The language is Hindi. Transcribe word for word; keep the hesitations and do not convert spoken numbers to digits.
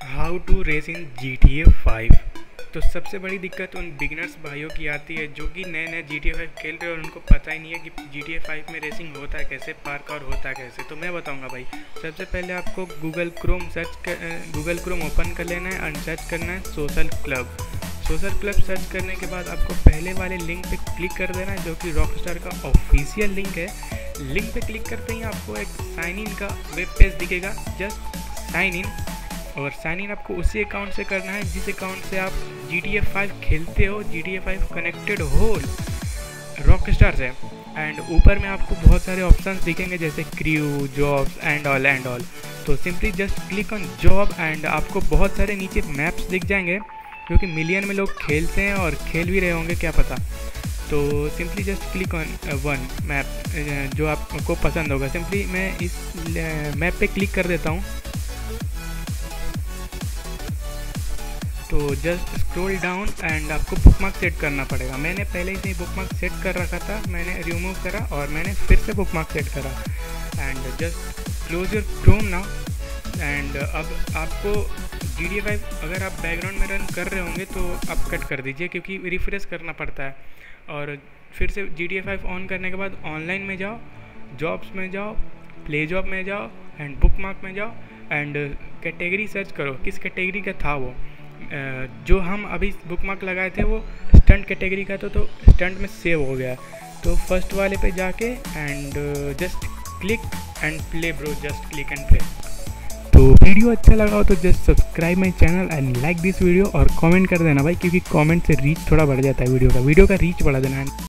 How to race in G T A five. तो सबसे बड़ी दिक्कत उन बिगिनर्स भाइयों की आती है जो कि नए नए जी टी ए फाइव खेल रहे हैं और उनको पता ही नहीं है कि जी टी ए फाइव में रेसिंग होता है कैसे, पार्कोर होता है कैसे। तो मैं बताऊंगा भाई। सबसे पहले आपको गूगल क्रोम सर्च कर गूगल क्रोम ओपन कर लेना है और सर्च करना है social club. Social club search करने के बाद आपको पहले वाले लिंक पे क्लिक कर देना है जो कि रॉकस्टार का ऑफिशियल लिंक है। लिंक पे क्लिक करते ही आपको एक साइन इन का वेब पेज दिखेगा। जस्ट साइन इन, और साइन इन आपको उसी अकाउंट से करना है जिस अकाउंट से आप जी टी ए फाइव खेलते हो, G T A five connected हो रॉकस्टार से। एंड ऊपर में आपको बहुत सारे ऑप्शंस दिखेंगे जैसे crew, jobs and all and all. तो simply just click on job and आपको बहुत सारे नीचे मैप्स दिख जाएंगे जो कि मिलियन में लोग खेलते हैं और खेल भी रहे होंगे, क्या पता। तो simply just click on one map जो आपको पसंद होगा। सिंपली मैं इस मैप पे क्लिक कर देता हूँ। तो जस्ट स्क्रॉल डाउन एंड आपको बुकमार्क सेट करना पड़ेगा। मैंने पहले ही से बुकमार्क सेट कर रखा था, मैंने रिमूव करा और मैंने फिर से बुकमार्क सेट करा। And just close your Chrome now. And अब आपको जी टी ए फाइव अगर आप बैकग्राउंड में रन कर रहे होंगे तो आप कट कर दीजिए क्योंकि रिफ्रेश करना पड़ता है। और फिर से G T A five on करने के बाद ऑनलाइन में जाओ, जॉब्स में जाओ, प्ले जॉब में जाओ एंड बुकमार्क में जाओ एंड कैटेगरी सर्च करो किस कैटेगरी का था वो। जो हम अभी बुकमार्क लगाए थे वो स्टंट कैटेगरी का था, तो स्टंट में सेव हो गया। तो फर्स्ट वाले पे जाके and just click and play bro, just click and play. तो वीडियो अच्छा लगा हो तो just subscribe my channel and like this video और कमेंट कर देना भाई, क्योंकि कमेंट से रीच थोड़ा बढ़ जाता है वीडियो का वीडियो का रीच बढ़ा देना है।